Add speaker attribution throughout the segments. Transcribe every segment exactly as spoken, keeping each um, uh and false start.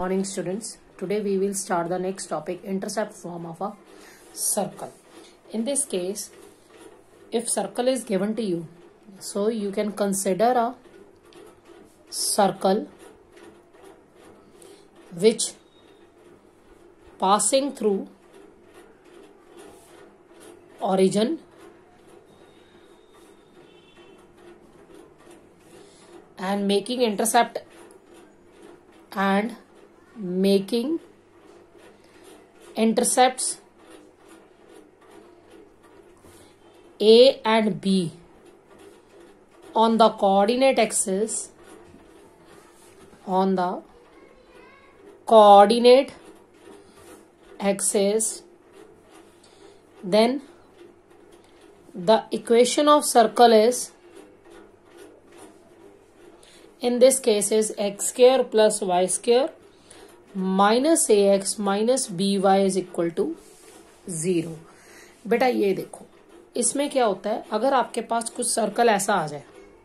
Speaker 1: Morning students, today we will start the next topic, intercept form of a circle. In this case, if circle is given to you, so you can consider a circle which passing through origin and making intercept and making intercepts A and B on the coordinate axis on the coordinate axis, then the equation of circle is, in this case, is x square plus y square minus a x minus b y is equal to zero. बेटा ये देखो, इसमें क्या होता है, अगर आपके पास कुछ सर्कल ऐसा आ जाए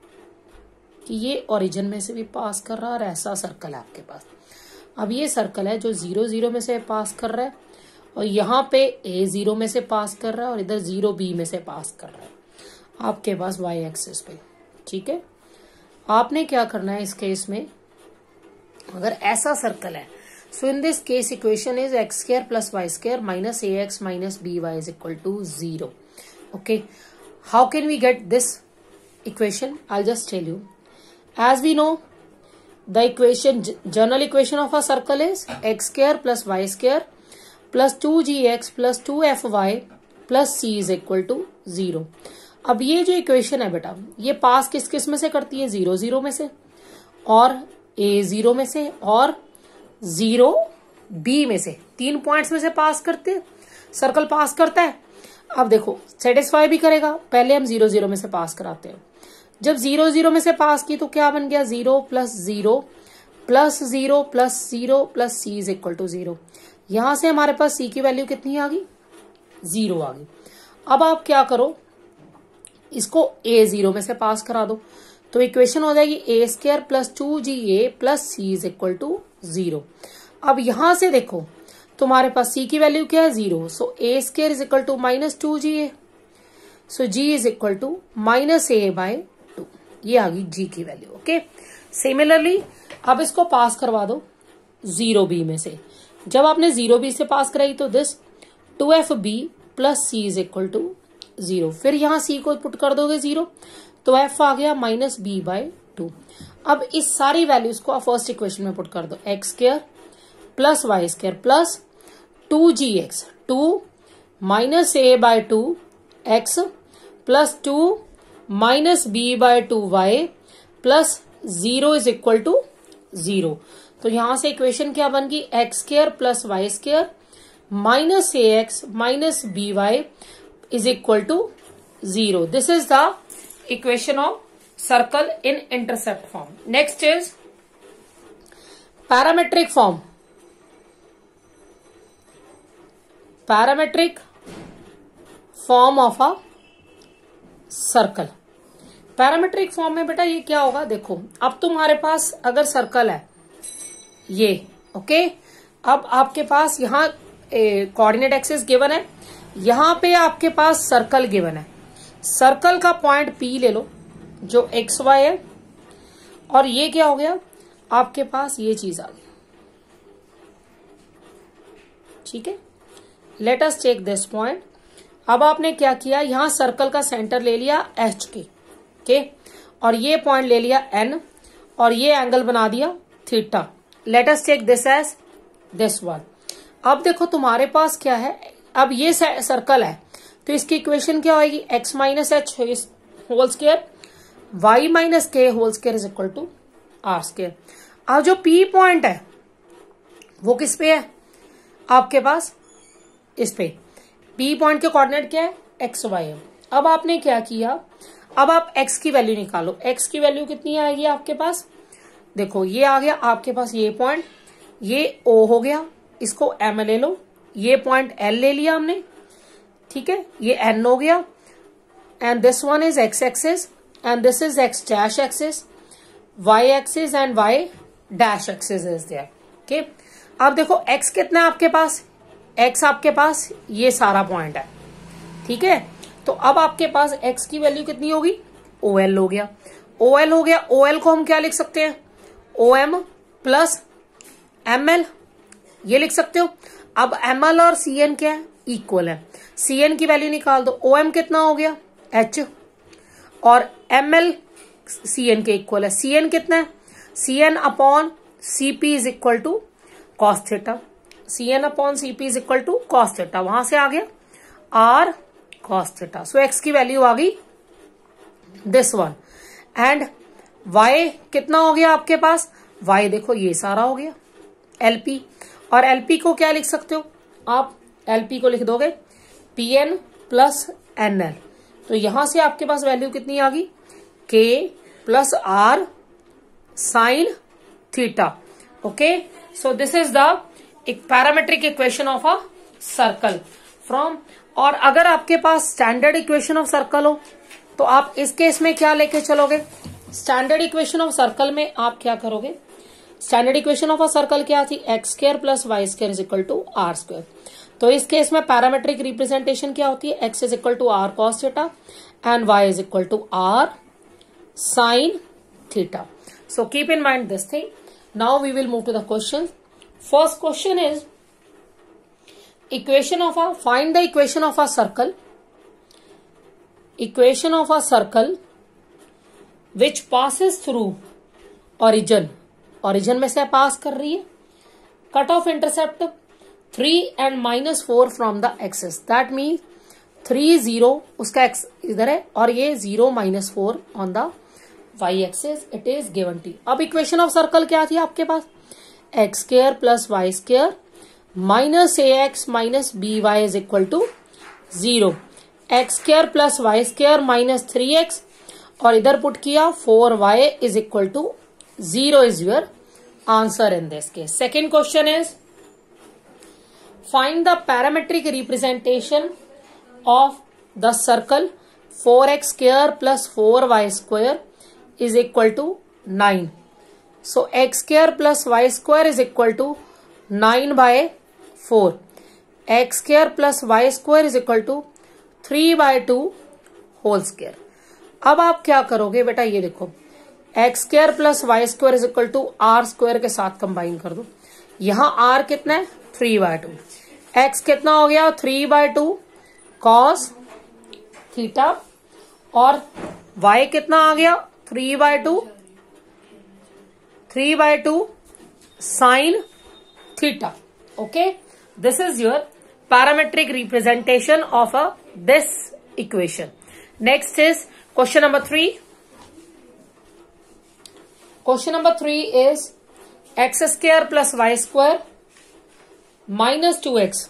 Speaker 1: कि ये ओरिजिन में से भी पास कर रहा है और ऐसा सर्कल है आपके पास. अब ये सर्कल है जो जीरो जीरो में से पास कर रहा है और यहाँ पे ए जीरो में से पास कर रहा है और इधर जीरो बी में से पास कर रहा है आपके पास वाई एक्सिस पे. ठीक है, आपने क्या करना है इस केस में, अगर ऐसा सर्कल है, so in this case equation is x square plus y square minus ax minus by is equal to zero. Okay, how can we get this equation? I'll just tell you. As we know, the equation, general equation of a circle is x square plus y square plus two g x plus two f y plus c is equal to zero. अब ये जो equation है बेटा, ये पास किस किस में से करती है, जीरो जीरो में से और a जीरो में से और जीरो बी में से, तीन पॉइंट्स में से पास करते हैं, सर्कल पास करता है. अब देखो सेटिस्फाई भी करेगा, पहले हम जीरो जीरो में से पास कराते हैं. जब जीरो जीरो में से पास की तो क्या बन गया, zero plus zero plus zero plus zero plus c is equal to zero. यहां से हमारे पास सी की वैल्यू कितनी आ गई, जीरो आ गई. अब आप क्या करो, इसको ए जीरो में से पास करा दो तो इक्वेशन हो जाएगी a square plus two g a plus c is equal to zero. अब यहां से देखो तुम्हारे पास सी की वैल्यू क्या है, zero. So a square is equal to minus two g a. So g is equal to minus a by two. ये आ गई जी की वैल्यू. ओके, सिमिलरली अब इसको पास करवा दो जीरो बी में से. जब आपने जीरो बी से पास कराई तो this two f b plus c is equal to zero. फिर यहां सी को पुट कर दोगे जीरो तो एफ आ गया माइनस बी बाय टू. अब इस सारी वैल्यूज को आप फर्स्ट इक्वेशन में पुट कर दो, x square plus y square plus two g x, two minus a by two x plus two minus b by two y plus zero is equal to zero. तो यहां से equation क्या बन गई, x square plus y square minus a x minus b y is equal to zero. This is the equation of circle in intercept form. Next is parametric form. Parametric form of a circle. Parametric form में बेटा ये क्या होगा, देखो अब तुम्हारे पास अगर circle है ये, ओके, अब आपके पास यहाँ कोऑर्डिनेट एक्सिस गिवन है, यहाँ पे आपके पास सर्कल गिवन है. सर्कल का पॉइंट पी ले लो जो एक्स वाई है और ये क्या हो गया, आपके पास ये चीज आ गई. ठीक है, let us take this point. अब आपने क्या किया, यहां सर्कल का सेंटर ले लिया एच के के और ये पॉइंट ले लिया एन और ये एंगल बना दिया theta. Let us take this as this one. अब देखो तुम्हारे पास क्या है, अब ये सर्कल है तो इसकी इक्वेशन क्या होगी, x minus h whole square y minus k whole square is equal to r square. अब जो P पॉइंट है वो किस पे है आपके पास, इस पे. P पॉइंट के कोऑर्डिनेट क्या है, एक्स वाई है. अब आपने क्या किया, अब आप x की वैल्यू निकालो. x की वैल्यू कितनी आएगी आपके पास, देखो ये आ गया आपके पास ये पॉइंट, ये O हो गया, इसको M ले लो, ये पॉइंट L ले लिया हमने. ठीक है, ये N हो गया and this one is x axis and this is x dash axis, y axis and y dash axis is there. Okay, अब देखो x कितना है आपके पास, x आपके पास ये सारा पॉइंट है, ठीक है। तो अब आपके पास x की वैल्यू कितनी होगी, O L हो गया, O L हो गया। O L को हम क्या लिख सकते हैं, O M plus M L, ये लिख सकते हो। अब एम एल और सी एन क्या है, इक्वल है, सी एन की वैल्यू निकाल दो। O M कितना हो गया H, और एम एल सी एन के इक्वल है। सी एन कितना है, C N upon C P is equal to cos theta, C N upon C P is equal to cos theta, वहां से आ गया r cos theta. So x की value आ गई दिस वन, एंड वाई कितना हो गया आपके पास, वाई देखो ये सारा हो गया एलपी, और एलपी को क्या लिख सकते हो आप, एलपी को लिख दोगे P N plus N L. तो यहां से आपके पास वैल्यू कितनी आ गई, k plus r sine theta. Okay, so this is the एक parametric equation of a circle from. और अगर आपके पास स्टैंडर्ड इक्वेशन ऑफ सर्कल हो तो आप इस केस में क्या लेके चलोगे, स्टैंडर्ड इक्वेशन ऑफ सर्कल में आप क्या करोगे, standard equation of a circle क्या थी, x square plus y square is equal to r square. तो इस केस में पैरामेट्रिक रिप्रेजेंटेशन क्या होती है, x is equal to r cos theta and y is equal to r sine theta. So keep in mind this thing. Now we will move to the questions. First question is equation of a, find the equation of a circle, equation of a circle which passes through origin, origin में से पास कर रही है, cut off intercept three and minus four from the axis, that means three zero उसका x इधर है और ये zero minus four on the y axis, it is given T. अब इक्वेशन ऑफ सर्कल क्या थी आपके पास, x square plus y square minus a x minus b y is equal to zero, x square plus y square minus three x और इधर put किया four y is equal to zero is your answer in this case. Second question is find the parametric representation of the circle four x square plus four y square is equal to nine. So x square plus y square is equal to nine by four. x square plus y square is equal to three by two whole square. अब आप क्या करोगे बेटा, ये देखो x square plus y square is equal to r square के साथ combine कर दो. यहां r कितना है, थ्री by टू. x कितना हो गया, three by two cos theta और y कितना आ गया, three by two three by two sine theta. Okay, this is your parametric representation of a this equation. Next is question number three. Question number three is x square plus y square minus two x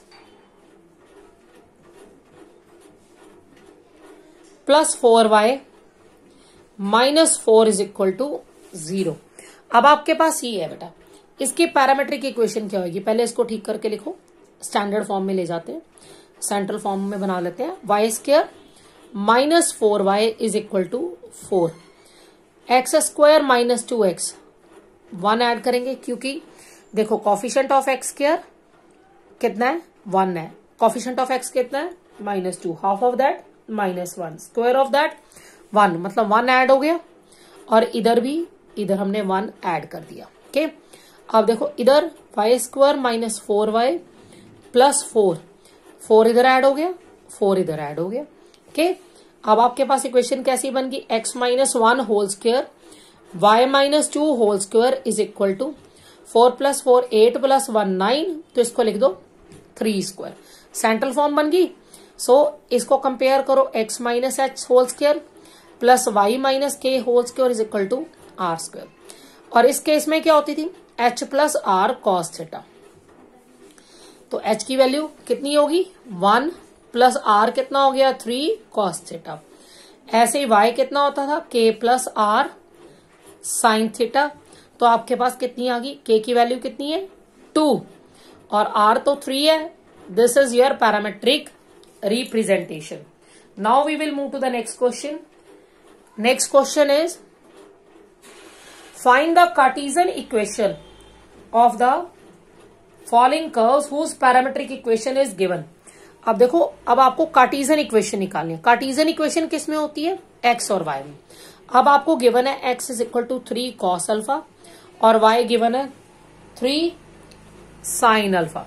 Speaker 1: plus four y minus four is equal to zero. अब आपके पास ये है बेटा, इसकी parametric equation क्या होगी, पहले इसको ठीक करके लिखो, स्टैंडर्ड फॉर्म में ले जाते हैं, सेंट्रल फॉर्म में बना लेते हैं. Y square minus four y is equal to four, x square minus two x, one add करेंगे क्योंकि देखो कॉफिशिएंट ऑफ एक्स स्क्वायर कितना है, वन है, कॉफिशिएंट ऑफ एक्स कितना है, minus two, half of that minus one, square of that one, मतलब one add हो गया और इधर भी, इधर हमने वन ऐड कर दिया. ओके, अब देखो इधर y square minus four y plus four, four इधर ऐड हो गया, फोर इधर ऐड हो गया. ओके, अब आपके पास इक्वेशन कैसी बन गई, x minus one whole square y minus two whole square is equal to four plus four eight plus one nine, तो इसको लिख दो थ्री स्क्वायर. सेंट्रल फॉर्म बन गई. सो so, इसको कंपेयर करो, x minus h whole square plus y minus k whole square is equal to r square. और इस केस में क्या होती थी, h plus r cos theta. तो एच की वैल्यू कितनी होगी, वन प्लस आर कितना हो गया, थ्री कॉस थीटा. ऐसे ही वाई कितना होता था, के प्लस आर साइन थीटा. तो आपके पास कितनी आ गई, के की वैल्यू कितनी है, टू और आर तो थ्री है. This is your parametric representation. Now we will move to the next question. Next question is find the Cartesian equation of the following curves whose parametric equation is given. अब देखो, अब आपको Cartesian equation निकालनी है। Cartesian equation किस में होती है? एक्स और वाई में। अब आपको गिवन है x is equal to three cos alpha और वाई गिवन है थ्री साइन अल्फा,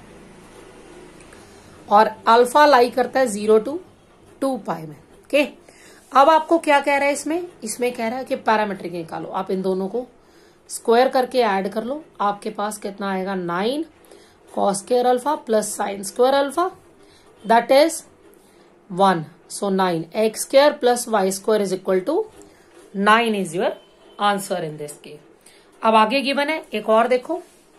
Speaker 1: और अल्फा लाई करता है जीरो टू टू पाई में। ओके, अब आपको क्या कह रहा है इसमें? इसमें कह रहा है कि पैरामेट्रिक निकालो। आप इन दोनों को स्क्वायर करके ऐड कर लो, आपके पास कितना आएगा? Nine cos square alpha plus sine square alpha, that is one. So nine x square plus y square is equal to nine is your answer in this case. अब आगे गिवन है एक और देखो,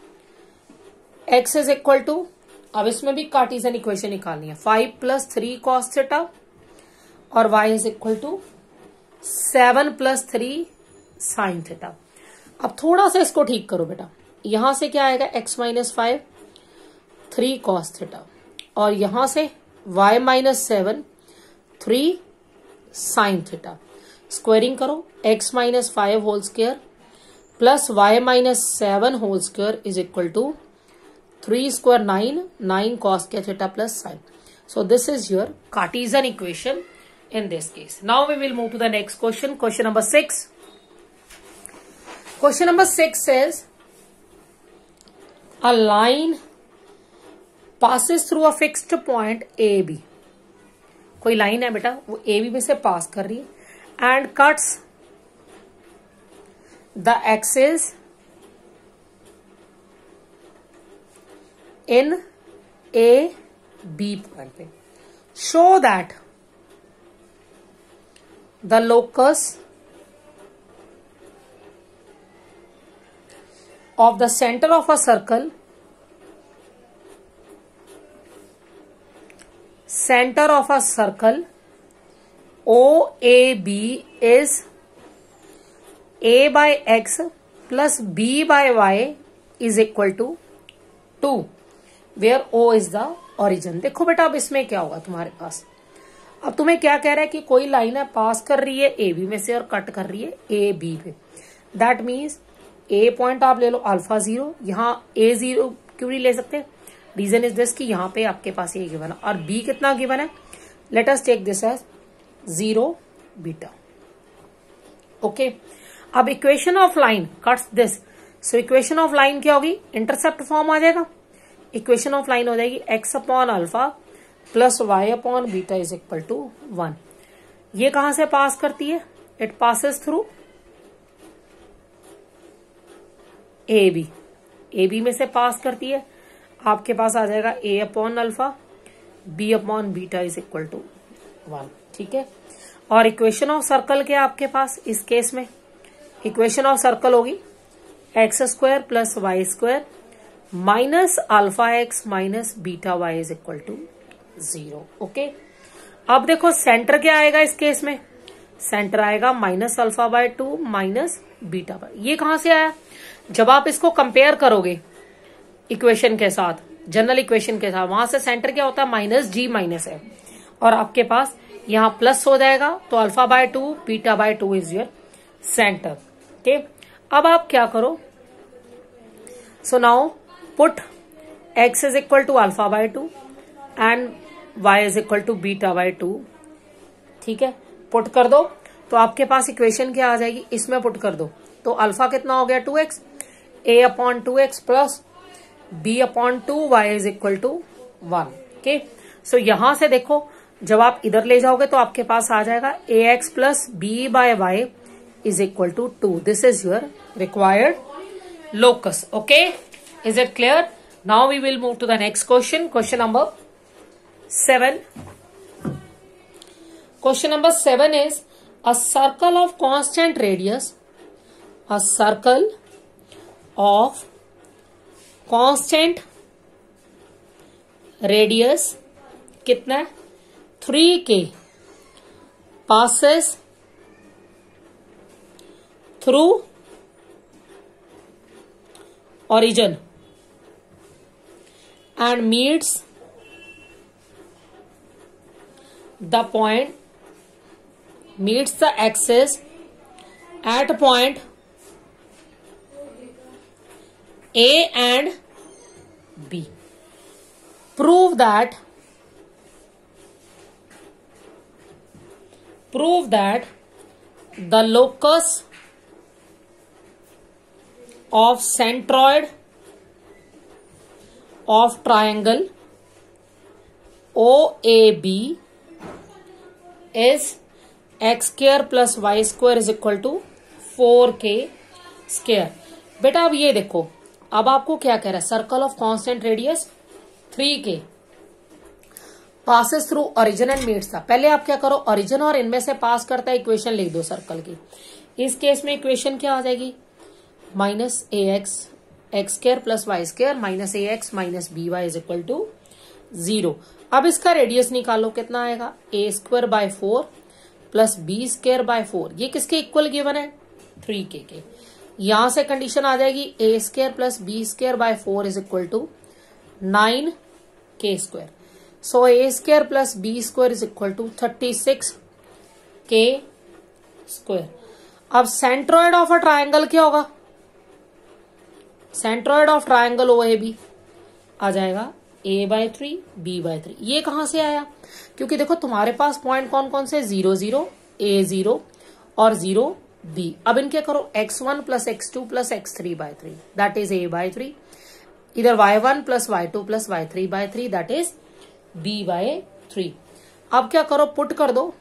Speaker 1: x इज इक्वल टू, अब इसमें भी Cartesian equation निकालनी है, five plus three cos theta और y is equal to seven plus three sine theta. अब थोड़ा सा इसको ठीक करो बेटा, यहां से क्या आएगा? x minus five three cos theta, और यहां से y minus seven three sine theta. Squaring करो, x minus five whole square plus y minus seven whole square is equal to three square nine, nine cos के theta plus sine. So this is your Cartesian equation in this case. Now we will move to the next question. Question number six. Question number six says a line passes through a fixed point A B. कोई line है बेटा, वो A B में से पास कर रही है and cuts the axis in A B point पे. Show that the locus of the center of a circle center of a circle O A B is A by X plus B by Y is equal to two, where O is the origin. देखो बेटा अब इसमें क्या होगा तुम्हारे पास, अब तुम्हें क्या कह रहा है कि कोई लाइन है पास कर रही है ए बी में से और कट कर रही है ए बी पे. दैट मीन्स ए पॉइंट आप ले लो अल्फा जीरो, यहाँ ए जीरो क्यों नहीं ले सकते? रीजन इज दिस कि यहाँ पे आपके पास ए गिवन है और बी कितना गिवन है. Let us take this as zero beta. Okay, अब equation of line cuts this. So equation of line क्या होगी? इंटरसेप्ट फॉर्म आ जाएगा. इक्वेशन ऑफ लाइन हो जाएगी x upon alpha plus y upon beta is equal to one. ये कहां से pass करती है? It passes through A B. A B में से पास करती है, आपके पास आ जाएगा a upon alpha b upon beta is equal to one. ठीक है, और इक्वेशन ऑफ सर्कल क्या आपके पास इस केस में? इक्वेशन ऑफ सर्कल होगी x square plus y square minus alpha x minus beta y is equal to zero. Okay, अब देखो सेंटर क्या आएगा इस केस में? सेंटर आएगा minus alpha by two minus beta by. ये कहां से आया? जब आप इसको कंपेयर करोगे इक्वेशन के साथ, जनरल इक्वेशन के साथ, वहां से सेंटर क्या होता है? माइनस जी माइनस है, और आपके पास यहां प्लस हो जाएगा, तो alpha by two beta by two is your centre. Okay, अब आप क्या करो? So now put x is equal to alpha by two and y is equal to beta by two. ठीक है, पुट कर दो तो आपके पास इक्वेशन क्या आ जाएगी? इसमें पुट कर दो तो अल्फा कितना हो गया? Two x, a upon two x plus b upon two y is equal to one. Okay, so यहां से देखो जब आप इधर ले जाओगे तो आपके पास आ जाएगा a x plus b by y is equal to two. This is your required locus. Okay, is it clear? Now we will move to the next question. Question number seven. Question number seven is a circle of constant radius. A circle of constant radius कितना है? Three के passes through origin and meets the point meets the axis at point A and B. Prove that prove that the locus of centroid of triangle O A B is x square plus y square is equal to four k square. बेटा अब ये देखो, अब आपको क्या कह रहा है, circle of constant radius three k passes through origin and meets था। पहले आप क्या करो, ओरिजिन और इनमें से पास करता है इक्वेशन लिख दो सर्कल की। इस केस में इक्वेशन क्या आ जाएगी, minus a x x square plus y square minus a x minus b y is equal to zero. अब इसका रेडियस निकालो, कितना आएगा, a square by four plus b square by four. ये किसके इक्वल गिवन है, थ्री के के। यहां से कंडीशन आ जाएगी a square plus b square by four is equal to nine k square. So a square plus b square is equal to thirty six k square. अब सेंट्रोइड ऑफ अ ट्राइंगल क्या होगा, centroid of triangle O A B आ जाएगा a by three b by three. ये कहां से आया, क्योंकि देखो तुम्हारे पास पॉइंट कौन कौन से, जीरो जीरो ए जीरो और जीरो बी। अब इनके करो x one plus x two plus x three by three that is a by three, इधर y one plus y two plus y three by three that is b by three. अब क्या करो, put कर दो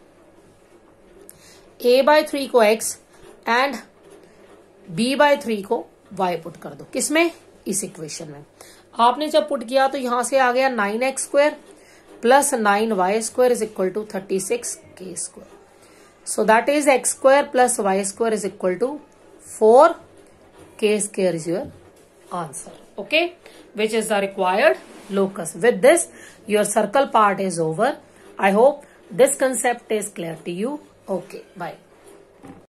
Speaker 1: a by three को x and b by three को y put कर दो, किसमें, इस इक्वेशन में। आपने जब पुट किया तो यहां से आ गया nine x square plus nine y square is equal to thirty six k square. So that is x square plus y square is equal to four k square is your answer. Okay, which is the required locus. With this, your circle part is over. I hope this concept is clear to you. Okay, bye.